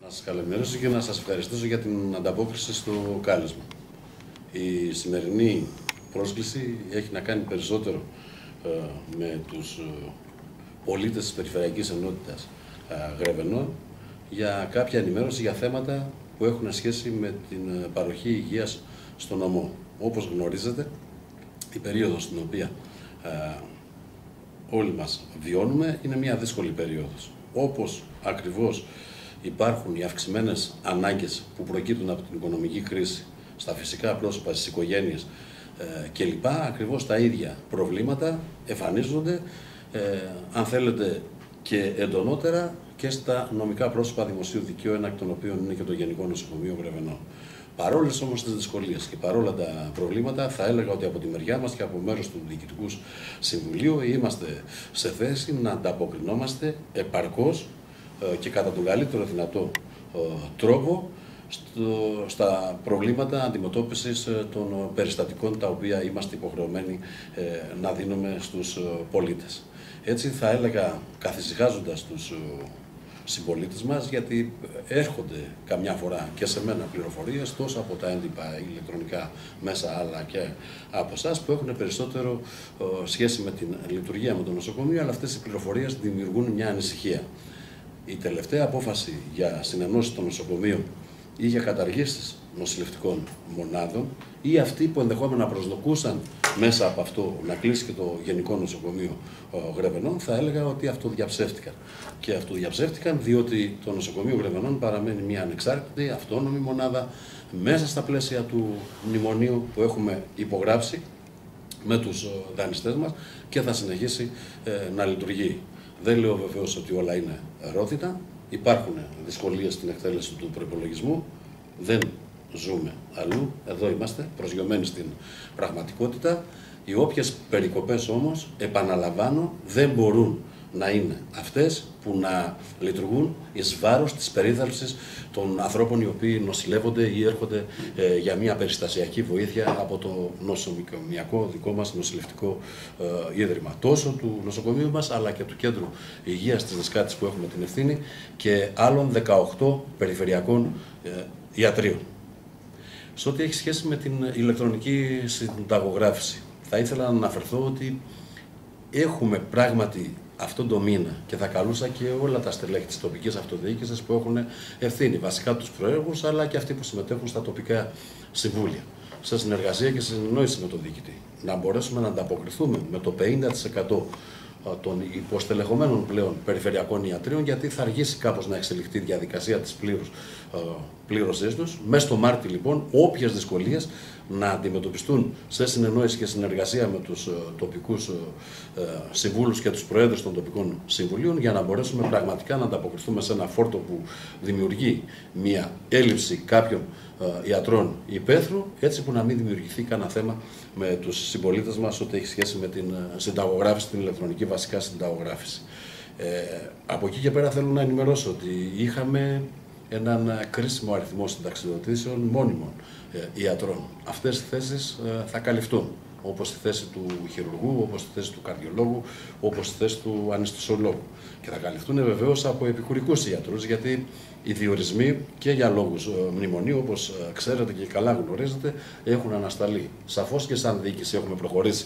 Να σας καλημερίσω και να σας ευχαριστήσω για την ανταπόκριση στο κάλεσμα. Η σημερινή πρόσκληση έχει να κάνει περισσότερο με τους πολίτες της Περιφερειακής Ενότητας Γρεβενών για κάποια ενημέρωση για θέματα που έχουν σχέση με την παροχή υγείας στον νομό. Όπως γνωρίζετε, η περίοδος στην οποία όλοι μας βιώνουμε είναι μια δύσκολη περίοδος. Όπως ακριβώς υπάρχουν οι αυξημένες ανάγκες που προκύπτουν από την οικονομική κρίση στα φυσικά πρόσωπα, στις οικογένειες κλπ. Ακριβώς τα ίδια προβλήματα εμφανίζονται, αν θέλετε και εντονότερα, και στα νομικά πρόσωπα δημοσίου δικαίου, ένα εκ των οποίων είναι και το Γενικό Νοσοκομείο Γρεβενών. Παρόλες όμως τις δυσκολίες και παρόλα τα προβλήματα, θα έλεγα ότι από τη μεριά μας και από μέρος του Διοικητικού Συμβουλίου είμαστε σε θέση να ανταποκρινόμαστε επαρκώς και κατά τον καλύτερο δυνατό τρόπο στα προβλήματα αντιμετώπισης των περιστατικών τα οποία είμαστε υποχρεωμένοι να δίνουμε στους πολίτες. Έτσι θα έλεγα, καθησυχάζοντας τους συμπολίτες μας, γιατί έρχονται καμιά φορά και σε μένα πληροφορίες τόσο από τα έντυπα ηλεκτρονικά μέσα αλλά και από εσάς που έχουν περισσότερο σχέση με την λειτουργία με το νοσοκομείο, αλλά αυτές οι πληροφορίες δημιουργούν μια ανησυχία. Η τελευταία απόφαση για συνενώσεις των νοσοκομείων ή για καταργήσεις νοσηλευτικών μονάδων ή αυτοί που ενδεχόμενα προσδοκούσαν μέσα από αυτό να κλείσει και το Γενικό Νοσοκομείο Γρεβενών, θα έλεγα ότι αυτοδιαψεύτηκαν. Και αυτοδιαψεύτηκαν διότι το Νοσοκομείο Γρεβενών παραμένει μια ανεξάρτητη, αυτόνομη μονάδα μέσα στα πλαίσια του μνημονίου που έχουμε υπογράψει με τους δανειστές μας και θα συνεχίσει να λειτουργεί. Δεν λέω βεβαίως ότι όλα είναι ρόδινα. Υπάρχουν δυσκολίες στην εκτέλεση του προϋπολογισμού. Δεν ζούμε αλλού. Εδώ είμαστε προσγειωμένοι στην πραγματικότητα. Οι όποιες περικοπές όμως, επαναλαμβάνω, δεν μπορούν να είναι αυτές που να λειτουργούν εις βάρος της περίθαλψης των ανθρώπων οι οποίοι νοσηλεύονται ή έρχονται για μια περιστασιακή βοήθεια από το νοσοκομιακό δικό μας νοσηλευτικό ίδρυμα. Τόσο του νοσοκομείου μας αλλά και του Κέντρου Υγείας της Δεσκάτης που έχουμε την ευθύνη και άλλων 18 περιφερειακών ιατρίων. Σε ό,τι έχει σχέση με την ηλεκτρονική συνταγογράφηση, θα ήθελα να αναφερθώ ότι έχουμε πράγματι αυτόν τον μήνα και θα καλούσα και όλα τα στελέχη της τοπικής αυτοδιοίκησης που έχουν ευθύνη, βασικά τους προέργους αλλά και αυτοί που συμμετέχουν στα τοπικά συμβούλια, σε συνεργασία και συνεννόηση με τον διοικητή, να μπορέσουμε να ανταποκριθούμε με το 50% των υποστελεχωμένων πλέον περιφερειακών ιατρίων, γιατί θα αργήσει κάπως να εξελιχθεί η διαδικασία της πλήρωσής τους. Μέσα στο Μάρτι, λοιπόν, όποιες δυσκολίες να αντιμετωπιστούν σε συνεννόηση και συνεργασία με τους τοπικούς συμβούλους και τους προέδρους των τοπικών συμβουλίων, για να μπορέσουμε πραγματικά να ανταποκριθούμε σε ένα φόρτο που δημιουργεί μια έλλειψη κάποιων ιατρών υπαίθρου, έτσι που να μην δημιουργηθεί κανένα θέμα με τους συμπολίτες μας ό,τι έχει σχέση με την συνταγογράφηση, την ηλεκτρονική βασικά συνταγογράφηση. Από εκεί και πέρα θέλω να ενημερώσω ότι είχαμε έναν κρίσιμο αριθμό συνταξιδοτήσεων μόνιμων ιατρών. Αυτές οι θέσεις θα καλυφθούν, όπως η θέση του χειρουργού, όπως η θέση του καρδιολόγου, όπως η θέση του αναισθησιολόγου. Και θα καλυφθούν βεβαίως από επικουρικούς ιατρούς, γιατί οι διορισμοί και για λόγους μνημονίου, όπως ξέρετε και καλά γνωρίζετε, έχουν ανασταλεί. Σαφώς και σαν διοίκηση έχουμε προχωρήσει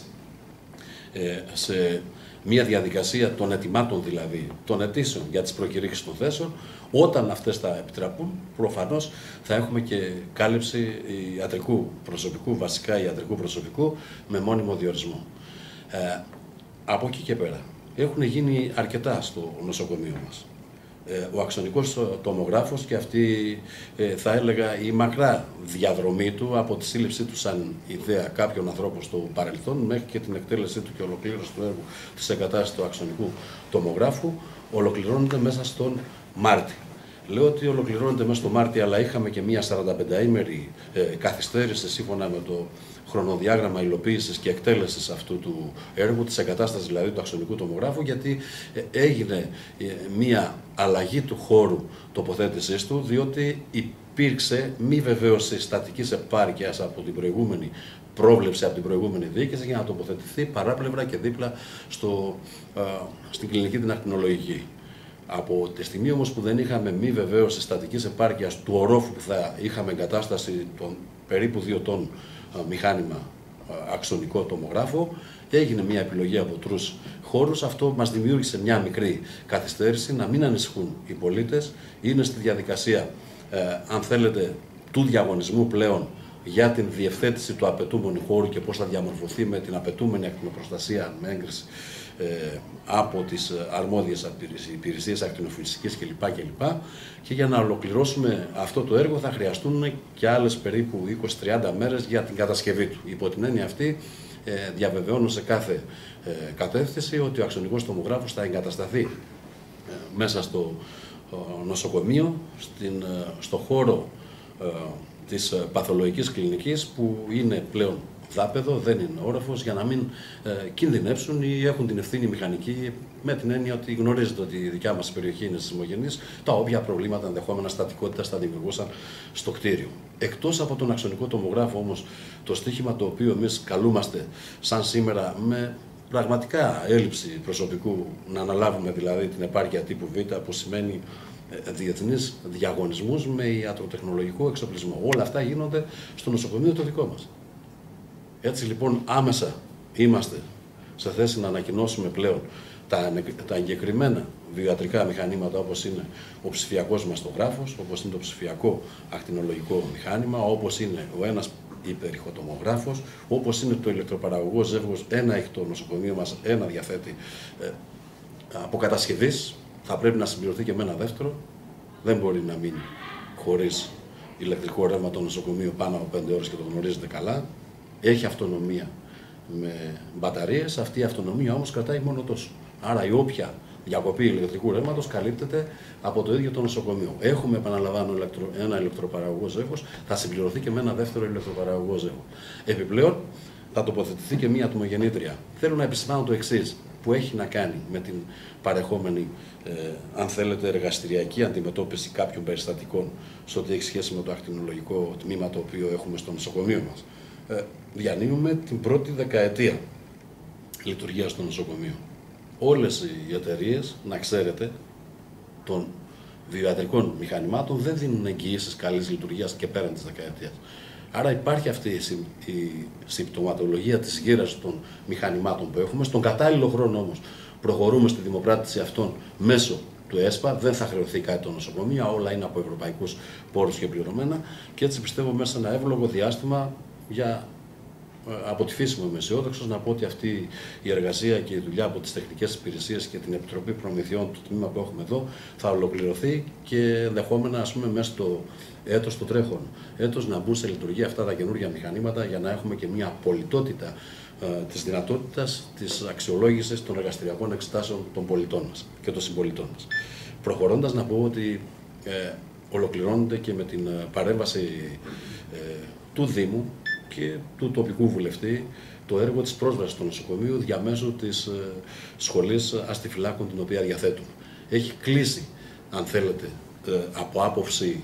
σε μια διαδικασία των ετοιμάτων, δηλαδή των αιτήσεων για τις προκηρύξεις των θέσεων. Όταν αυτές θα επιτραπούν, προφανώς θα έχουμε και κάλυψη ιατρικού προσωπικού, βασικά ιατρικού προσωπικού, με μόνιμο διορισμό. Από εκεί και πέρα έχουν γίνει αρκετά στο νοσοκομείο μας. Ο αξονικός τομογράφος και αυτή θα έλεγα η μακρά διαδρομή του από τη σύλληψή του σαν ιδέα κάποιων ανθρώπων στο παρελθόν μέχρι και την εκτέλεσή του και ολοκλήρωση του έργου της εγκατάστασης του αξονικού τομογράφου ολοκληρώνεται μέσα στον Μάρτι. Λέω ότι ολοκληρώνεται μέσα στο Μάρτι, αλλά είχαμε και μία 45ημερη καθυστέρηση σύμφωνα με το χρονοδιάγραμμα υλοποίησης και εκτέλεσης αυτού του έργου, της εγκατάστασης δηλαδή του αξονικού τομογράφου, γιατί έγινε μία αλλαγή του χώρου τοποθέτησής του, διότι υπήρξε μη βεβαίωση στατικής επάρκειας από την προηγούμενη πρόβλεψη, από την προηγούμενη διοίκηση, για να τοποθετηθεί παράπλευρα και δίπλα στην κλινική την ακτινολογική. Από τη στιγμή όμως που δεν είχαμε μη βεβαίωση στατικής επάρκειας του ορόφου που θα είχαμε εγκατάσταση των περίπου 2 τόνων μηχάνημα αξονικό τομογράφο, έγινε μια επιλογή από τρεις χώρους. Αυτό μας δημιούργησε μια μικρή καθυστέρηση. Να μην ανησυχούν οι πολίτες. Είναι στη διαδικασία, αν θέλετε, του διαγωνισμού πλέον για την διευθέτηση του απαιτούμενου χώρου και πώς θα διαμορφωθεί με την απαιτούμενη ακτινοπροστασία με έγκριση από τις αρμόδιες υπηρεσίες ακτινοφυσικής κλπ. Και για να ολοκληρώσουμε αυτό το έργο θα χρειαστούν και άλλες περίπου 20-30 μέρες για την κατασκευή του. Υπό την έννοια αυτή διαβεβαιώνω σε κάθε κατεύθυνση ότι ο αξονικός τομογράφος θα εγκατασταθεί μέσα στο νοσοκομείο, στο χώρο της παθολογικής κλινικής, που είναι πλέον δάπεδο, δεν είναι όροφος, για να μην κινδυνεύσουν ή έχουν την ευθύνη μηχανική, με την έννοια ότι γνωρίζετε ότι η δικιά μας περιοχή είναι σεισμογενής, τα όποια προβλήματα ενδεχόμενα στατικότητας θα δημιουργούσαν στο κτίριο. Εκτός από τον αξονικό τομογράφο όμως, το στοίχημα το οποίο εμείς καλούμαστε σαν σήμερα με πραγματικά έλλειψη προσωπικού να αναλάβουμε, δηλαδή την επάρκεια τύπου Β, που σημαίνει διεθνείς διαγωνισμούς με ιατροτεχνολογικό εξοπλισμό. Όλα αυτά γίνονται στο νοσοκομείο το δικό μας. Έτσι λοιπόν άμεσα είμαστε σε θέση να ανακοινώσουμε πλέον τα εγκεκριμένα βιοιατρικά μηχανήματα, όπως είναι ο ψηφιακός μαστογράφος, όπως είναι το ψηφιακό ακτινολογικό μηχάνημα, όπως είναι ο ένας υπερηχοτομογράφος, όπως είναι το ηλεκτροπαραγωγό ζεύγος. Ένα έχει το νοσοκομείο μας, ένα διαθέτει αποκατασκευής. Θα πρέπει να συμπληρωθεί και με ένα δεύτερο. Δεν μπορεί να μείνει χωρίς ηλεκτρικό ρεύμα το νοσοκομείο πάνω από 5 ώρες και το γνωρίζετε καλά. Έχει αυτονομία με μπαταρίες, αυτή η αυτονομία όμως κρατάει μόνο τόσο. Άρα η όποια διακοπή ηλεκτρικού ρεύματος καλύπτεται από το ίδιο το νοσοκομείο. Έχουμε, επαναλαμβάνω, ένα ηλεκτροπαραγωγό ζεύγος, θα συμπληρωθεί και με ένα δεύτερο ηλεκτροπαραγωγό ζεύγος. Επιπλέον θα τοποθετηθεί και μία ατμογεννήτρια. Θέλω να επισημάνω το εξής, που έχει να κάνει με την παρεχόμενη, αν θέλετε, εργαστηριακή αντιμετώπιση κάποιων περιστατικών σε ό,τι έχει σχέση με το ακτινολογικό τμήμα το οποίο έχουμε στο νοσοκομείο μας. Διανύουμε την πρώτη δεκαετία λειτουργίας στο νοσοκομείο. Όλες οι εταιρείες, να ξέρετε, των βιοιατρικών μηχανημάτων δεν δίνουν εγγυήσεις καλής λειτουργίας και πέραν της δεκαετίας. Άρα υπάρχει αυτή η συμπτωματολογία της γύρας των μηχανημάτων που έχουμε. Στον κατάλληλο χρόνο όμως προχωρούμε στη δημοπράτηση αυτών μέσω του ΕΣΠΑ. Δεν θα χρεωθεί κάτι το νοσοκομείο, όλα είναι από ευρωπαϊκούς πόρους και πληρωμένα. Και έτσι πιστεύω μέσα σε ένα εύλογο διάστημα, από τη φύση μου είμαι αισιόδοξος, να πω ότι αυτή η εργασία και η δουλειά από τις τεχνικές υπηρεσίες και την Επιτροπή Προμηθειών, το τμήμα που έχουμε εδώ, θα ολοκληρωθεί και ενδεχόμενα, ας πούμε, μέσα στο έτος, το τρέχον έτος, να μπουν σε λειτουργία αυτά τα καινούργια μηχανήματα, για να έχουμε και μια απολυτότητα της δυνατότητας της αξιολόγησης των εργαστηριακών εξετάσεων των πολιτών μας και των συμπολιτών μας. Προχωρώντας, να πω ότι ολοκληρώνεται και με την παρέμβαση του Δήμου και του τοπικού βουλευτή το έργο της πρόσβασης στο νοσοκομείο διαμέσου της σχολής αστιφυλάκων την οποία διαθέτουμε. Έχει κλείσει, αν θέλετε, από άποψη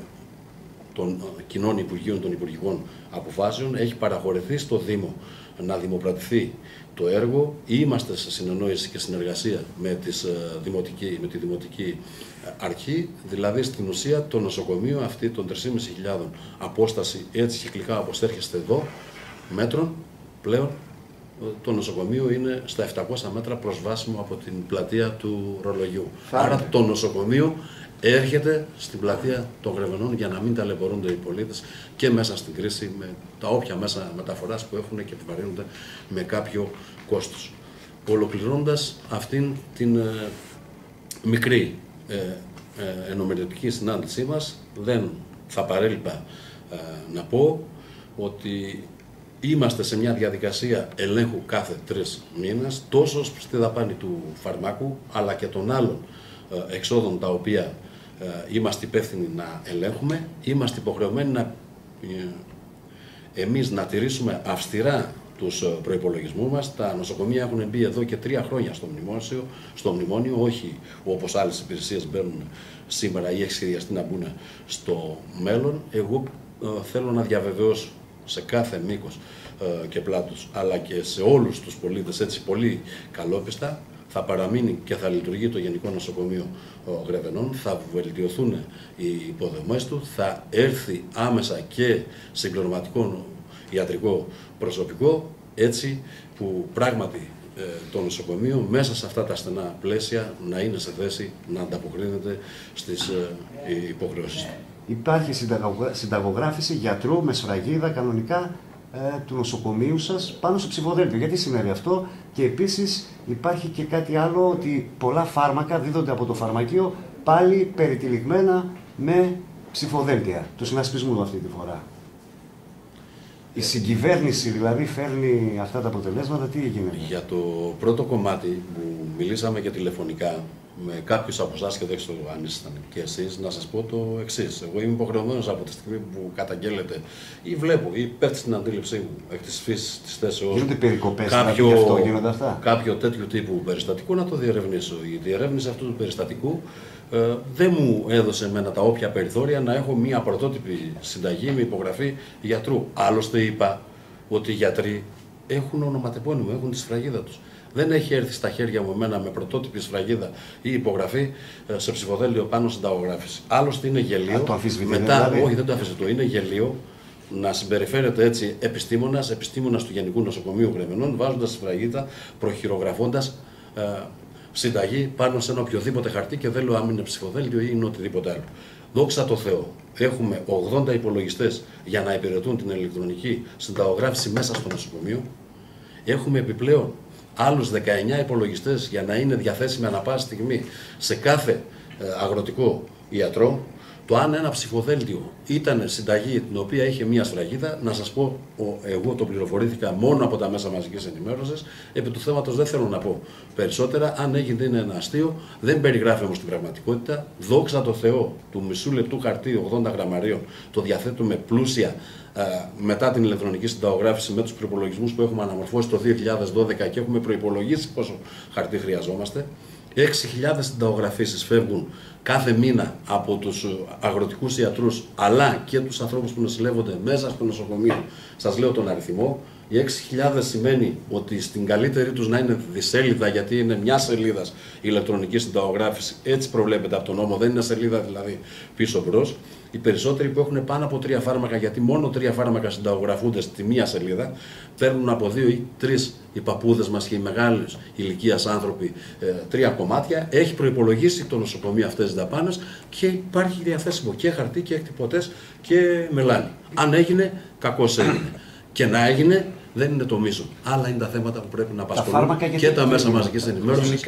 των κοινών Υπουργείων, των Υπουργικών Αποφάσεων, έχει παραχωρηθεί στο Δήμο να δημοπρατηθεί το έργο. Είμαστε σε συνεννόηση και συνεργασία με τη Δημοτική Αρχή, δηλαδή στην ουσία το νοσοκομείο αυτή των 3.500 απόσταση, έτσι κυκλικά όπως έρχεστε εδώ, μέτρων, πλέον το νοσοκομείο είναι στα 700 μέτρα προσβάσιμο από την πλατεία του Ρολογιού. Άρα το νοσοκομείο έρχεται στην πλατεία των Γρεβενών για να μην ταλαιπωρούνται οι πολίτες και μέσα στην κρίση με τα όποια μέσα μεταφοράς που έχουν και επιβαρύνονται με κάποιο κόστος. Ολοκληρώνοντας αυτήν την μικρή ενομιλητική συνάντησή μας, δεν θα παρέλειπα να πω ότι είμαστε σε μια διαδικασία ελέγχου κάθε 3 μήνες, τόσο στη δαπάνη του φαρμάκου, αλλά και των άλλων εξόδων τα οποία είμαστε υπεύθυνοι να ελέγχουμε. Είμαστε υποχρεωμένοι εμείς να τηρήσουμε αυστηρά τους προϋπολογισμούς μας. Τα νοσοκομεία έχουν μπει εδώ και 3 χρόνια στο μνημόνιο, όχι όπως άλλες υπηρεσίες μπαίνουν σήμερα ή έχει σχεδιαστεί να μπουν στο μέλλον. Εγώ θέλω να διαβεβαιώσω σε κάθε μήκος και πλάτος, αλλά και σε όλους τους πολίτες, έτσι πολύ καλόπιστα, θα παραμείνει και θα λειτουργεί το Γενικό Νοσοκομείο Γρεβενών, θα βελτιωθούν οι υποδομές του, θα έρθει άμεσα και συμπληρωματικό ιατρικό προσωπικό, έτσι που πράγματι το νοσοκομείο μέσα σε αυτά τα στενά πλαίσια να είναι σε θέση να ανταποκρίνεται στις υποχρεώσεις του. Υπάρχει συνταγογράφηση γιατρού με σφραγίδα κανονικά του νοσοκομείου σας πάνω στο ψηφοδέλτιο. Γιατί συνέβη αυτό? Και επίσης υπάρχει και κάτι άλλο, ότι πολλά φάρμακα δίδονται από το φαρμακείο πάλι περιτυλιγμένα με ψηφοδέλτια του συνασπισμού αυτή τη φορά. Η συγκυβέρνηση δηλαδή φέρνει αυτά τα αποτελέσματα, τι έγινε? Για το πρώτο κομμάτι που μιλήσαμε και τηλεφωνικά με κάποιους από εσάς, και δεν ξέρω αν ήσασταν και εσείς, να σας πω το εξής. Εγώ είμαι υποχρεωμένος από τη στιγμή που καταγγέλλετε ή βλέπω ή πέφτει στην αντίληψή μου εκ της φύσης της θέσεως γίνονται περικοπές, γίνονται αυτά. Κάποιο τέτοιο τύπου περιστατικού να το διερευνήσω. Η διερεύνηση αυτού του περιστατικού δεν μου έδωσε εμένα τα όποια περιθώρια να έχω μια πρωτότυπη συνταγή με υπογραφή γιατρού. Άλλωστε είπα ότι οι γιατροί έχουν ονοματεπώνυμο, έχουν τη σφραγίδα τους. Δεν έχει έρθει στα χέρια μου εμένα με πρωτότυπη σφραγίδα ή υπογραφή σε ψηφοδέλτιο πάνω συνταγογράφηση. Άλλωστε είναι γελίο. Το αμφισβητείτε δηλαδή? Όχι, δεν το αμφισβητώ. Είναι γελίο να συμπεριφέρεται έτσι επιστήμονας του Γενικού Νοσοκομείου Γρεβενών, βάζοντας σφραγίδα, προχειρογραφώντας συνταγή πάνω σε ένα οποιοδήποτε χαρτί, και δεν λέω αν είναι ψηφοδέλτιο ή είναι οτιδήποτε άλλο. Δόξα τω Θεώ, έχουμε 80 υπολογιστές για να υπηρετούν την ηλεκτρονική συνταγογράφηση μέσα στο νοσοκομείο. Έχουμε επιπλέον άλλους 19 υπολογιστές για να είναι διαθέσιμοι ανά πάση στιγμή σε κάθε αγροτικό ιατρό. Το αν ένα ψηφοδέλτιο ήταν συνταγή την οποία είχε μία σφραγίδα, να σας πω, εγώ το πληροφορήθηκα μόνο από τα μέσα μαζικής ενημέρωσης. Επί του θέματος δεν θέλω να πω περισσότερα. Αν έγινε είναι ένα αστείο, δεν περιγράφει όμως την πραγματικότητα. Δόξα τω Θεώ, του μισού λεπτού χαρτί 80 γραμμαρίων το διαθέτουμε πλούσια μετά την ηλεκτρονική συνταγογράφηση με τους προϋπολογισμούς που έχουμε αναμορφώσει το 2012 και έχουμε προϋπολογίσει πόσο χαρτί χρειαζόμαστε. 6.000 συνταγογραφήσεις φεύγουν κάθε μήνα από τους αγροτικούς ιατρούς, αλλά και τους ανθρώπους που νοσηλεύονται μέσα στο νοσοκομείο. Σας λέω τον αριθμό. Οι 6.000 σημαίνει ότι στην καλύτερη τους να είναι δισέλιδα, γιατί είναι μια σελίδα η ηλεκτρονική συνταγογράφηση. Έτσι προβλέπεται από τον νόμο, δεν είναι σελίδα δηλαδή πίσω μπρος. Οι περισσότεροι που έχουν πάνω από 3 φάρμακα, γιατί μόνο 3 φάρμακα συνταγογραφούνται στη μία σελίδα, παίρνουν από 2 ή 3 οι παππούδες μας και οι μεγάλες ηλικίας άνθρωποι 3 κομμάτια. Έχει προϋπολογίσει το νοσοκομείο αυτές τις δαπάνες και υπάρχει διαθέσιμο και χαρτί και εκτυπωτές και μελάνι. Αν έγινε, κακώς έγινε. Και να έγινε, δεν είναι το μίσο. Άλλα είναι τα θέματα που πρέπει να απασχολούν και τα μέσα μαζικής ενημέρωσης.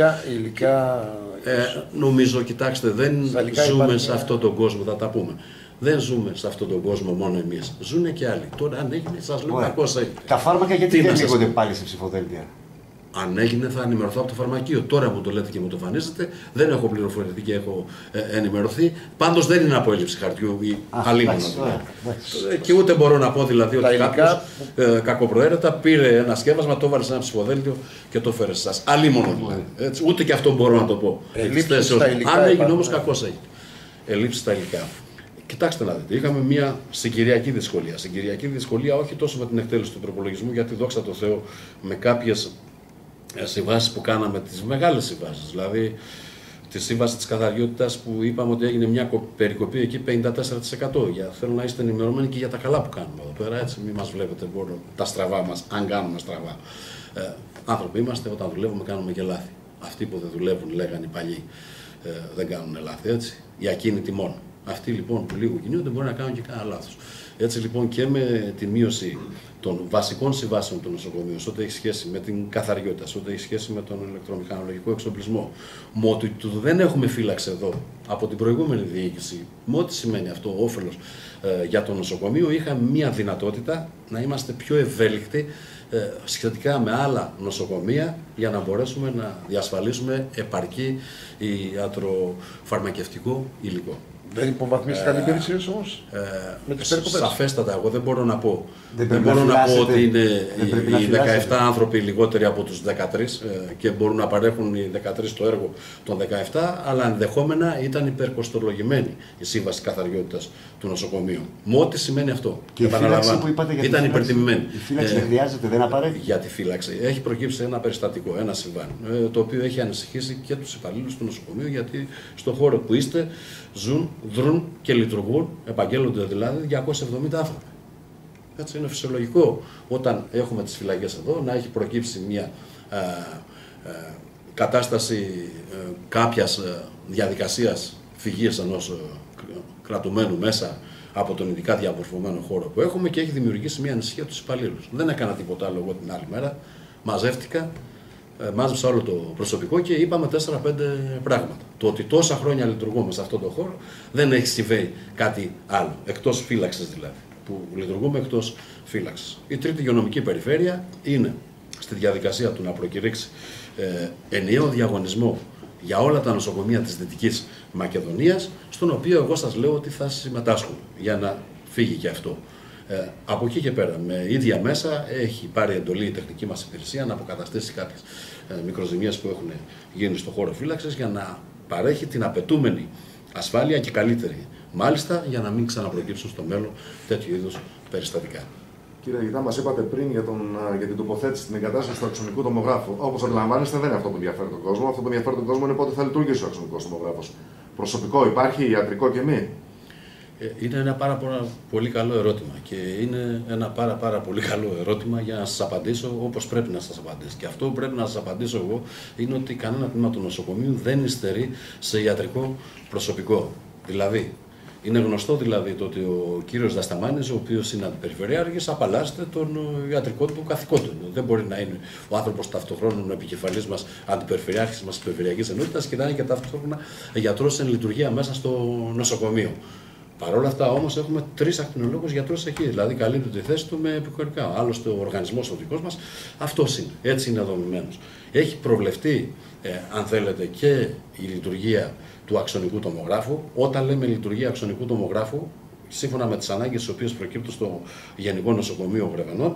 Νομίζω, κοιτάξτε, δεν ζούμε σε αυτόν τον κόσμο, θα τα πούμε. Δεν ζούμε σε αυτόν τον κόσμο μόνο εμείς. Ζούνε και άλλοι. Τώρα, αν έγινε, σας λέω κακώς έγινε. Τα φάρμακα γιατί δεν λήγονται πάλι σε ψηφοδέλτια? Αν έγινε, θα ενημερωθώ από το φαρμακείο. Τώρα μου το λέτε και μου το εμφανίζετε. Δεν έχω πληροφορηθεί και έχω ενημερωθεί. Πάντως δεν είναι από έλλειψη χαρτιού ή αλίμονα. Και ούτε μπορώ να πω δηλαδή ότι κάποιος κακοπροαίρετα πήρε ένα σκεύασμα, το έβαλε σε ένα ψηφοδέλτιο και το φέρε σε εσάς. Αλίμονο δηλαδή. Ούτε και αυτό μπορώ να το πω. Αν έγινε όμως, κακώς έγινε. Ελλείψεις στα υλικά. Κοιτάξτε να δείτε, είχαμε μια συγκυριακή δυσκολία. Συγκυριακή δυσκολία όχι τόσο με την εκτέλεση του προπολογισμού, γιατί δόξα τω Θεώ με κάποιες συμβάσεις που κάναμε, τις μεγάλες συμβάσεις, δηλαδή τη σύμβαση της καθαριότητας που είπαμε ότι έγινε μια περικοπή εκεί 54%. Θέλω να είστε ενημερωμένοι και για τα καλά που κάνουμε εδώ πέρα, έτσι μην μας βλέπετε μόνο τα στραβά μας, αν κάνουμε στραβά. Άνθρωποι είμαστε, όταν δουλεύουμε κάνουμε και λάθη. Αυτοί που δεν δουλεύουν, λέγανε οι παλιοί, δεν κάνουν λάθη, έτσι. Οι ακίνητοι μόνο. Αυτοί λοιπόν που λίγο κινούνται μπορεί να κάνουν και κανένα λάθος. Έτσι λοιπόν και με τη μείωση των βασικών συμβάσεων του νοσοκομείου, ό,τι έχει σχέση με την καθαριότητα, ό,τι έχει σχέση με τον ηλεκτρομηχανολογικό εξοπλισμό, με ότι δεν έχουμε φύλαξη εδώ από την προηγούμενη διοίκηση, με ό,τι σημαίνει αυτό όφελος για το νοσοκομείο, είχαμε μια δυνατότητα να είμαστε πιο ευέλικτοι σχετικά με άλλα νοσοκομεία για να μπορέσουμε να διασφαλίσουμε επαρκή ιατροφαρμακευτικό υλικό. Δεν υποβαθμίστηκαν οι υπηρεσίες όμως με τις περικοπές? Σαφέστατα, εγώ δεν μπορώ να πω. Δεν μπορώ να πω ότι είναι οι 17 άνθρωποι λιγότεροι από τους 13 και μπορούν να παρέχουν οι 13 το έργο των 17, αλλά ενδεχόμενα ήταν υπερκοστολογημένη η σύμβαση καθαριότητας του νοσοκομείου. Με ό,τι σημαίνει αυτό. Και η φύλαξη που είπατε για ήταν υπερτιμημένη. Η φύλαξη δεν χρειάζεται, δεν απαραίτητη. Για τη φύλαξη. Έχει προκύψει ένα περιστατικό, ένα συμβάν, το οποίο έχει ανησυχήσει και τους υπαλλήλους του νοσοκομείου, γιατί στον χώρο που είστε ζουν, δρουν και λειτουργούν, επαγγέλλονται δηλαδή 270 άνθρωποι. Έτσι είναι φυσιολογικό όταν έχουμε τις φυλακές εδώ να έχει προκύψει μια κατάσταση κάποιας διαδικασίας φυγής ενός κρατουμένου μέσα από τον ειδικά διαμορφωμένο χώρο που έχουμε και έχει δημιουργήσει μια ανησυχία τους υπαλλήλους. Δεν έκανα τίποτα άλλο εγώ την άλλη μέρα. Μαζεύτηκα, μάζεψα όλο το προσωπικό και είπαμε 4-5 πράγματα. Το ότι τόσα χρόνια λειτουργούμε σε αυτόν τον χώρο δεν έχει συμβεί κάτι άλλο, εκτός φύλαξης δηλαδή, που λειτουργούμε εκτός φύλαξης. Η τρίτη υγειονομική περιφέρεια είναι στη διαδικασία του να προκηρύξει ενιαίο διαγωνισμό για όλα τα νοσοκομεία της Δυτικής Μακεδονίας, στον οποίο εγώ σας λέω ότι θα συμμετάσχουμε για να φύγει και αυτό. Από εκεί και πέρα, με ίδια μέσα, έχει πάρει εντολή η τεχνική μας υπηρεσία να αποκαταστήσει κάποιες μικροζημίες που έχουν γίνει στο χώρο φύλαξης για να παρέχει την απαιτούμενη ασφάλεια και καλύτερη, μάλιστα για να μην ξαναπροκύψουν στο μέλλον τέτοιου είδους περιστατικά. Κύριε Γητά, μας είπατε πριν για την τοποθέτηση, την εγκατάσταση του αξονικού τομογράφου. Όπως αντιλαμβάνεστε, δεν είναι αυτό που ενδιαφέρει τον κόσμο. Αυτό που ενδιαφέρει τον κόσμο είναι πότε θα λειτουργήσει ο αξονικός τομογράφος. Προσωπικό υπάρχει, ιατρικό και μη? Είναι ένα πολύ καλό ερώτημα και είναι ένα πάρα πολύ καλό ερώτημα για να σας απαντήσω όπως πρέπει να σας απαντήσω. Και αυτό που πρέπει να σας απαντήσω εγώ είναι ότι κανένα τμήμα του νοσοκομείου δεν υστερεί σε ιατρικό προσωπικό. Δηλαδή, είναι γνωστό δηλαδή το ότι ο κύριος Δασταμάνης, ο οποίος είναι αντιπεριφερειάρχης, απαλλάσσεται των ιατρικών του καθηκόντων. Δεν μπορεί να είναι ο άνθρωπος ταυτοχρόνων ο επικεφαλής μας αντιπεριφερειάρχης μας της περιφερειακής ενότητας και να είναι και ταυτόχρονα γιατρός εν λειτουργία μέσα στο νοσοκομείο. Παρ' όλα αυτά όμως έχουμε 3 ακτινολόγους γιατρούς εκεί, δηλαδή καλύπτει τη θέση του με επικουρικά. Άλλωστε ο οργανισμός ο δικός μας αυτός είναι, έτσι είναι δομημένος. Έχει προβλεφτεί, αν θέλετε, και η λειτουργία του αξονικού τομογράφου. Όταν λέμε λειτουργία αξονικού τομογράφου, σύμφωνα με τις ανάγκες τις οποίες προκύπτουν στο Γενικό Νοσοκομείο Βρεβενών,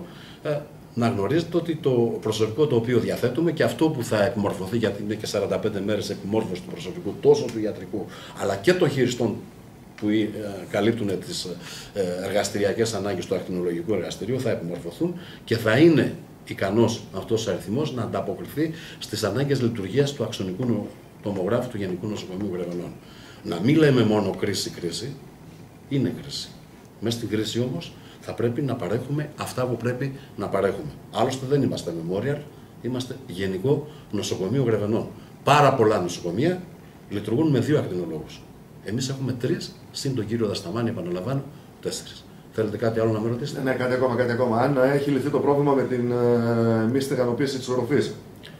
να γνωρίζετε ότι το προσωπικό το οποίο διαθέτουμε και αυτό που θα επιμορφωθεί, γιατί είναι και 45 μέρες επιμόρφωση του προσωπικού, τόσο του ιατρικού αλλά και των χειριστών που καλύπτουν τις εργαστηριακές ανάγκες του ακτινολογικού εργαστηρίου, θα επιμορφωθούν και θα είναι ικανός αυτός ο αριθμός να ανταποκριθεί στις ανάγκες λειτουργίας του αξονικού τομογράφου του Γενικού Νοσοκομείου Βρεβενών. Να μην λέμε μόνο κρίση, είναι κρίση. Μέσα στην κρίση όμως θα πρέπει να παρέχουμε αυτά που πρέπει να παρέχουμε. Άλλωστε δεν είμαστε memorial, είμαστε Γενικό Νοσοκομείο Βρεβενών. Πάρα πολλά νοσοκομεία λειτουργούν με 2 ακτινολόγους. Εμείς έχουμε 3, συν τον κύριο Δασταμάνη, επαναλαμβάνω, 4. Θέλετε κάτι άλλο να με ρωτήσετε? Ναι, κάτι ακόμα. Αν έχει λυθεί το πρόβλημα με την μη στεγανοποίηση της οροφής.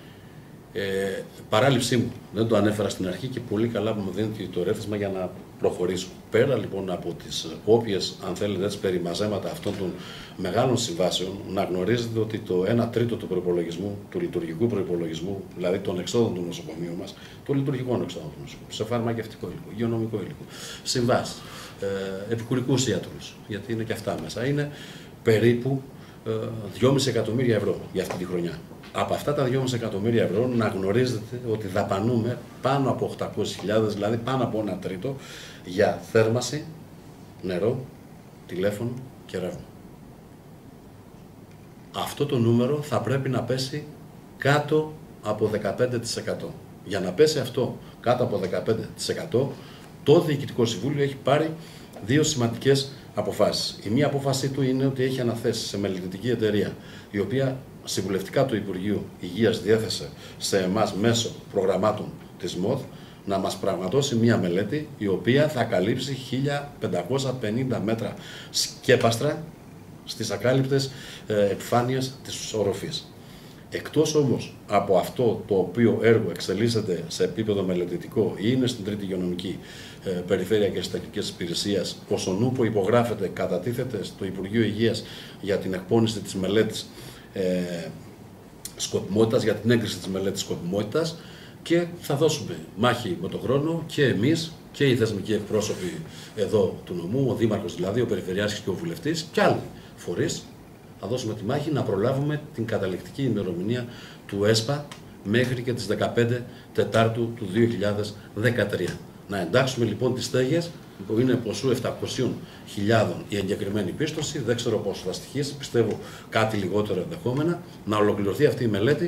Παράληψή μου. Δεν το ανέφερα στην αρχή και πολύ καλά που μου δίνετε το ρεύμα για να προχωρήσω. Πέρα λοιπόν από τις όποιες, αν θέλετε, έτσι, περιμαζέματα αυτών των μεγάλων συμβάσεων, να γνωρίζετε ότι το 1/3 του προϋπολογισμού, του λειτουργικού προϋπολογισμού, δηλαδή των εξόδων του νοσοκομείου μας, των λειτουργικών εξόδων του νοσοκομείου, σε φαρμακευτικό υλικό, υγειονομικό υλικό, συμβάσεις, επικουρικούς ιατρούς, γιατί είναι και αυτά μέσα, είναι περίπου 2,5 εκατομμύρια ευρώ για αυτή τη χρονιά. Από αυτά τα 2,5 εκατομμύρια ευρώ να γνωρίζετε ότι δαπανούμε πάνω από 800.000, δηλαδή πάνω από 1/3 για θέρμαση, νερό, τηλέφωνο και ρεύμα. Αυτό το νούμερο θα πρέπει να πέσει κάτω από 15%. Για να πέσει αυτό κάτω από 15%, το Διοικητικό Συμβούλιο έχει πάρει 2 σημαντικές αποφάσεις. Η μία απόφαση του είναι ότι έχει αναθέσει σε μελετητική εταιρεία, η οποία συμβουλευτικά του Υπουργείου Υγείας διέθεσε σε εμάς μέσω προγραμμάτων της ΜΟΔ να μας πραγματώσει μία μελέτη η οποία θα καλύψει 1.550 μέτρα σκέπαστρα στις ακάλυπτες επιφάνειες της οροφής. Εκτός όμως από αυτό το οποίο έργο εξελίσσεται σε επίπεδο μελετητικό ή είναι στην τρίτη υγειονομική περιφέρεια και στις τεχνικές υπηρεσίες, ως ο νούπο υπογράφεται, κατατίθεται στο Υπουργείο Υγείας για την εκπόνηση της μελέτης σκοπιμότητας, για την έγκριση της μελέτης σκοπιμότητας, και θα δώσουμε μάχη με τον χρόνο και εμείς και οι θεσμικοί εκπρόσωποι εδώ του νομού, ο Δήμαρχος δηλαδή, ο Περιφερειάρχης και ο Βουλευτής και άλλοι φορείς, θα δώσουμε τη μάχη να προλάβουμε την καταληκτική ημερομηνία του ΕΣΠΑ μέχρι και τις 15 Τετάρτου του 2013. Να εντάξουμε λοιπόν τις στέγες που είναι ποσού 700.000 η εγκεκριμένη πίστοση, δεν ξέρω πόσο θα στοιχήσει, πιστεύω κάτι λιγότερο ενδεχόμενα, να ολοκληρωθεί αυτή η μελέτη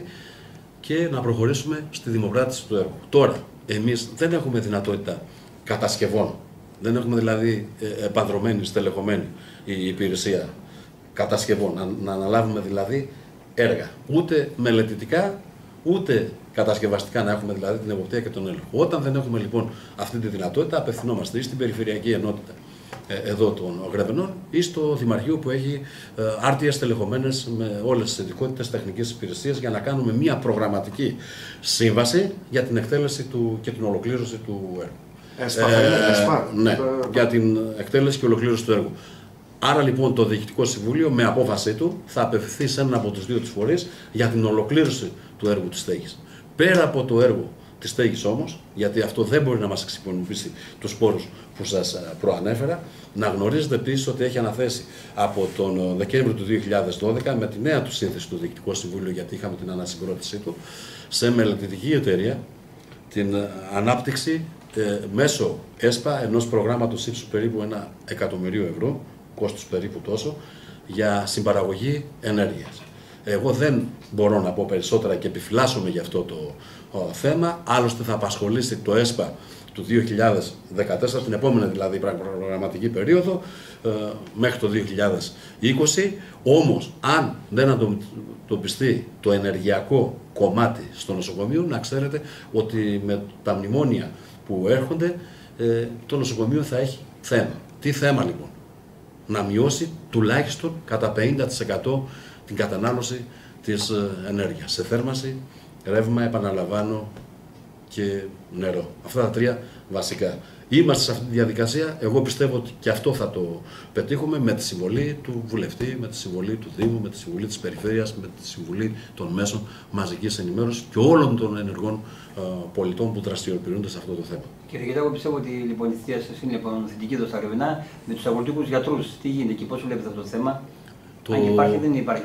και να προχωρήσουμε στη δημοπράτηση του έργου. Τώρα, εμείς δεν έχουμε δυνατότητα κατασκευών, δεν έχουμε δηλαδή επανδρωμένη, στελεχωμένη η υπηρεσία κατασκευών, να αναλάβουμε δηλαδή έργα, ούτε μελετητικά, ούτε κατασκευαστικά να έχουμε δηλαδή την εποπτεία και τον έλεγχο. Όταν δεν έχουμε λοιπόν αυτή τη δυνατότητα, απευθυνόμαστε ή στην Περιφερειακή Ενότητα εδώ των Γρεβενών ή στο Δημαρχείο που έχει άρτιες τελεχωμένες με όλες τις ειδικότητες τεχνικής υπηρεσίας για να κάνουμε μια προγραμματική σύμβαση για την εκτέλεση και την ολοκλήρωση του έργου. Ναι, για την εκτέλεση και ολοκλήρωση του έργου. Άρα λοιπόν το Διοικητικό Συμβούλιο με απόφασή του θα απευθυνθεί σε έναν από τους δύο τους φορείς για την ολοκλήρωση του έργου της στέγης. Πέρα από το έργο της στέγης όμως, γιατί αυτό δεν μπορεί να μας εξοικονομήσει τους πόρους που σας προανέφερα, να γνωρίζετε επίσης ότι έχει αναθέσει από τον Δεκέμβριο του 2012 με τη νέα του σύνθεση του Διοικητικό Συμβούλιο, γιατί είχαμε την ανασυγκρότησή του, σε μελετητική εταιρεία την ανάπτυξη μέσω ΕΣΠΑ ενός προγράμματος ύψους περίπου 1 εκατομμυρίο ευρώ, κόστος περίπου τόσο, για συμπαραγωγή ενέργειας. Εγώ δεν μπορώ να πω περισσότερα και επιφυλάσσομαι για αυτό το θέμα, άλλωστε θα απασχολήσει το ΕΣΠΑ του 2014, την επόμενη δηλαδή προγραμματική περίοδο, μέχρι το 2020, όμως αν δεν αντιμετωπιστεί το ενεργειακό κομμάτι στο νοσοκομείο, να ξέρετε ότι με τα μνημόνια που έρχονται, το νοσοκομείο θα έχει θέμα. Τι θέμα λοιπόν? Να μειώσει τουλάχιστον κατά 50% την κατανάλωση της ενέργειας σε θέρμανση, ρεύμα, επαναλαμβάνω, και νερό. Αυτά τα τρία βασικά. Είμαστε σε αυτή τη διαδικασία. Εγώ πιστεύω ότι και αυτό θα το πετύχουμε με τη συμβολή του βουλευτή, με τη συμβολή του Δήμου, με τη συμβολή της Περιφέρειας, με τη συμβολή των μέσων μαζικής ενημέρωσης και όλων των ενεργών πολιτών που δραστηριοποιούνται σε αυτό το θέμα. Κύριε Γετά, εγώ πιστεύω ότι λοιπόν, η θητεία σας είναι λοιπόν, θετική εδώ στα Γρεβενά με τους αγροτικούς γιατρούς. Τι γίνεται και πώς βλέπετε αυτό το θέμα? Αν υπάρχει, δεν υπάρχει.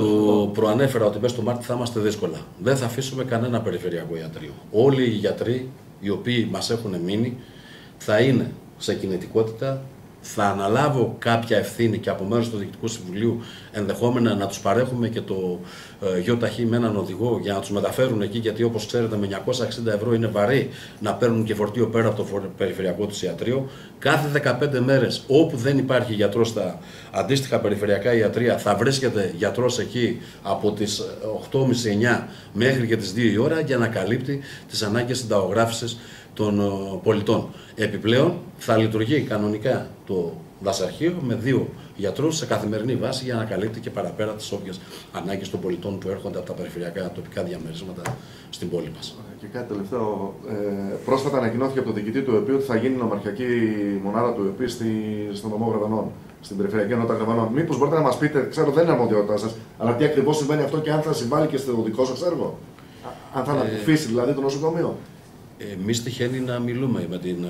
Το προανέφερα ότι μέσα στο Μάρτιο θα είμαστε δύσκολα. Δεν θα αφήσουμε κανένα περιφερειακό ιατρείο. Όλοι οι γιατροί οι οποίοι μας έχουν μείνει θα είναι σε κινητικότητα. Θα αναλάβω κάποια ευθύνη και από μέρους του Διοικητικού Συμβουλίου ενδεχόμενα να τους παρέχουμε και το ΙΟΤΑΧΗ με έναν οδηγό για να τους μεταφέρουν εκεί, γιατί όπως ξέρετε με 960 ευρώ είναι βαρύ να παίρνουν και φορτίο πέρα από το περιφερειακό τους ιατρείο. Κάθε 15 μέρες όπου δεν υπάρχει γιατρός στα αντίστοιχα περιφερειακά ιατρεία θα βρίσκεται γιατρός εκεί από τις 8.30-9 μέχρι και τις 2 η ώρα για να καλύπτει τις ανάγκες συνταγογράφησης των πολιτών. Επιπλέον θα λειτουργεί κανονικά το δασαρχείο με 2 γιατρούς σε καθημερινή βάση για να καλύπτει και παραπέρα τις όποιες ανάγκες των πολιτών που έρχονται από τα περιφερειακά τοπικά διαμερίσματα στην πόλη μας. Και κάτι τελευταίο. Πρόσφατα ανακοινώθηκε από το διοικητή του ΕΠΗ ότι θα γίνει η νομαρχιακή μονάδα του ΕΠΗ στον νομό Γρεβενών, στην Περιφερειακή Ενότητα Γρεβενών. Μήπως μπορείτε να μας πείτε, ξέρω δεν είναι αρμοδιότητά σας, αλλά τι ακριβώς συμβαίνει αυτό και αν θα συμβάλλει και στο δικό σας έργο? Αν θα ανακουφίσει δηλαδή το νοσοκομείο. Εμείς τυχαίνει να μιλούμε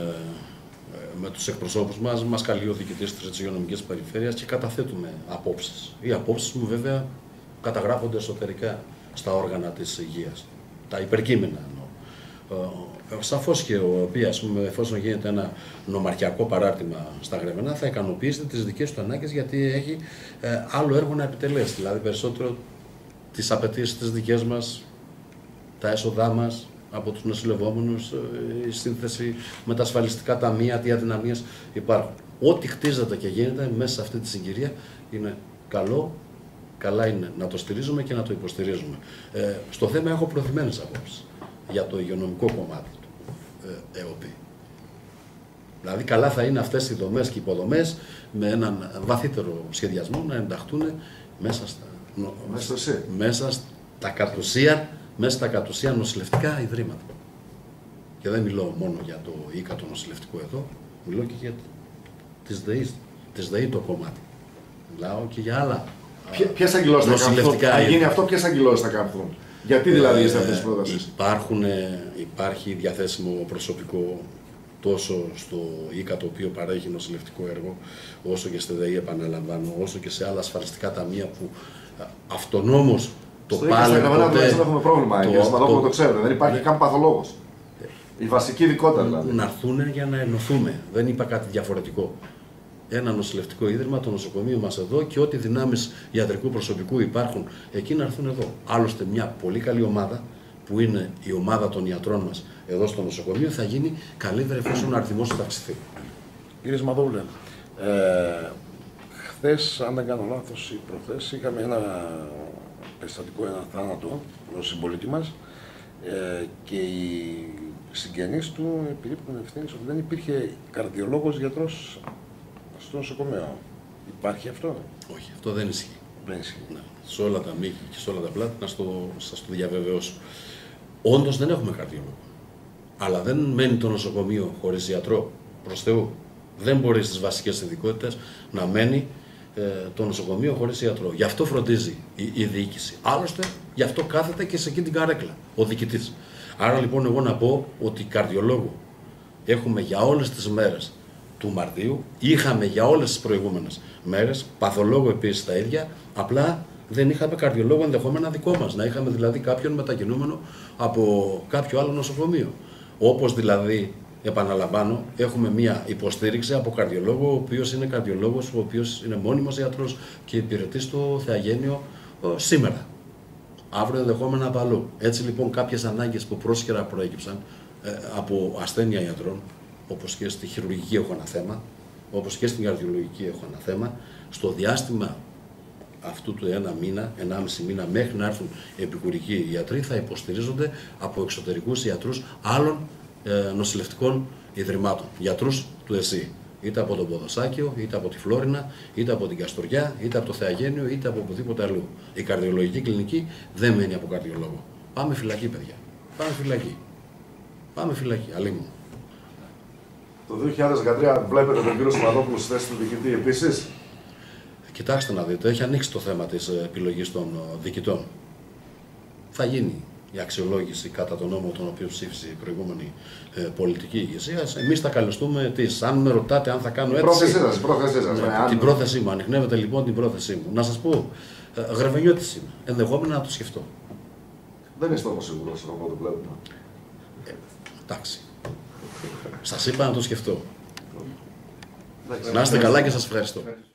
με τους εκπροσώπους μας, μας καλεί ο διοικητής της υγειονομικής περιφέρειας και καταθέτουμε απόψεις. Οι απόψεις μου βέβαια καταγράφονται εσωτερικά στα όργανα της υγείας, τα υπερκείμενα εννοώ. Σαφώς και ο οποίος, εφόσον γίνεται ένα νομαρχιακό παράρτημα στα Γρεβενά, θα ικανοποιήσει τις δικές του ανάγκες, γιατί έχει άλλο έργο να επιτελέσει, δηλαδή περισσότερο τις απαιτήσεις τις δικές μας, τα έσοδά μας από τους νοσηλευόμενους, η σύνθεση με τα ασφαλιστικά ταμεία, τι αδυναμίες υπάρχουν. Ό,τι χτίζεται και γίνεται μέσα σε αυτή τη συγκυρία είναι καλό, καλά είναι να το στηρίζουμε και να το υποστηρίζουμε. Στο θέμα έχω προωθημένες απόψεις για το υγειονομικό κομμάτι του ΕΟΠΗ. Δηλαδή καλά θα είναι αυτές οι δομές και υποδομές με έναν βαθύτερο σχεδιασμό να ενταχθούν μέσα στα κατ' ουσίαν νοσηλευτικά ιδρύματα. Και δεν μιλώ μόνο για το ΙΚΑ το νοσηλευτικό εδώ, μιλώ και για της ΔΕΗ το κομμάτι. Μιλάω και για άλλα νοσηλευτικά ιδρύματα. Αν γίνει αυτό, ποιες αγκυλώσεις θα κάμψουν? Γιατί δηλαδή είστε αυτές τις πρότασεις? Υπάρχει διαθέσιμο προσωπικό τόσο στο ΙΚΑ, το οποίο παρέχει νοσηλευτικό έργο, όσο και στη ΔΕΗ, επαναλαμβάνω, όσο και σε άλλα ασφαλιστικά ταμεία που αυτονόμως το πάνε. Στα γραμμένα τουλάχιστον έχουμε πρόβλημα. Κύριε Σηματόπουλο, το ξέρετε. Δεν υπάρχει καν παθολόγος. Η βασική ειδικότητα δηλαδή. Να έρθουν για να ενωθούμε. Δεν είπα κάτι διαφορετικό. Ένα νοσηλευτικό ίδρυμα, το νοσοκομείο μας εδώ και ό,τι δυνάμεις ιατρικού προσωπικού υπάρχουν, εκεί να έρθουν εδώ. Άλλωστε, μια πολύ καλή ομάδα, που είναι η ομάδα των ιατρών μας εδώ στο νοσοκομείο, θα γίνει καλύτερα εφόσον ο αριθμός θα αυξηθεί. Κύριε Σματόπουλε, χθες, αν δεν κάνω λάθος, ή προχθές, είχαμε ένα περιστατικό, ένα θάνατο ενός συμπολίτη μας και οι συγγενείς του επιρρύπτουν ευθύνης ότι δεν υπήρχε καρδιολόγος γιατρός στο νοσοκομείο. Υπάρχει αυτό? Όχι, αυτό δεν ισχύει. Δεν ισχύει. Ναι. Σε όλα τα μήκη και σε όλα τα πλάτη να σας το διαβεβαιώσω. Όντως δεν έχουμε καρδιολόγο. Αλλά δεν μένει το νοσοκομείο χωρίς ιατρό. Προς Θεού. Δεν μπορεί στις βασικές ειδικότητες να μένει το νοσοκομείο χωρίς ιατρό. Γι' αυτό φροντίζει η διοίκηση. Άλλωστε, γι' αυτό κάθεται και σε εκεί την καρέκλα ο διοικητής. Άρα λοιπόν, εγώ να πω ότι καρδιολόγο έχουμε για όλες τις μέρες του Μαρτίου, είχαμε για όλες τις προηγούμενες μέρες, παθολόγο επίσης τα ίδια, απλά δεν είχαμε καρδιολόγο ενδεχόμενα δικό μας. Να είχαμε δηλαδή κάποιον μετακινούμενο από κάποιο άλλο νοσοκομείο. Όπως δηλαδή, επαναλαμβάνω, έχουμε μία υποστήριξη από καρδιολόγο, ο οποίος είναι καρδιολόγος, ο οποίος είναι μόνιμος ιατρός και υπηρετεί στο Θεαγένιο σήμερα. Αύριο ενδεχόμενα από αλλού. Έτσι λοιπόν, κάποιες ανάγκες που πρόσχερα προέκυψαν από ασθένεια ιατρών, όπως και στη χειρουργική έχω ένα θέμα, όπως και στην καρδιολογική έχω ένα θέμα, στο διάστημα αυτού του 1,5 μήνα μέχρι να έρθουν οι επικουρικοί ιατροί, θα υποστηρίζονται από εξωτερικούς ιατρούς άλλων νοσηλευτικών ιδρυμάτων, γιατρούς του ΕΣΥ. Είτε από τον Ποδοσάκιο, είτε από τη Φλόρινα, είτε από την Καστοριά, είτε από το Θεαγένιο, είτε από οπουδήποτε αλλού. Η καρδιολογική κλινική δεν μένει από καρδιολόγο. Πάμε φυλακή, παιδιά. Πάμε φυλακή. Πάμε φυλακή. Αλλήμου. Το 2013 βλέπετε τον κύριο Σηματόπουλο στη θέση του διοικητή επίσης? Κοιτάξτε να δείτε, έχει ανοίξει το θέμα της επιλογής των διοικητών. Θα γίνει η αξιολόγηση κατά τον νόμο τον οποίο ψήφισε η προηγούμενη πολιτική ηγεσία. Εμείς θα καλεστούμε αν με ρωτάτε αν θα κάνω έτσι. Πρόθεσή σας. Την πρόθεσή μου. Ανοιχνεύετε λοιπόν την πρόθεσή μου. Να σας πω, γραβενιώτης είμαι. Ενδεχόμενα να το σκεφτώ. Δεν είστε όμως σίγουρος από ό,τι βλέπουμε. Εντάξει. Σας είπα να το σκεφτώ. Να είστε καλά και σας ευχαριστώ.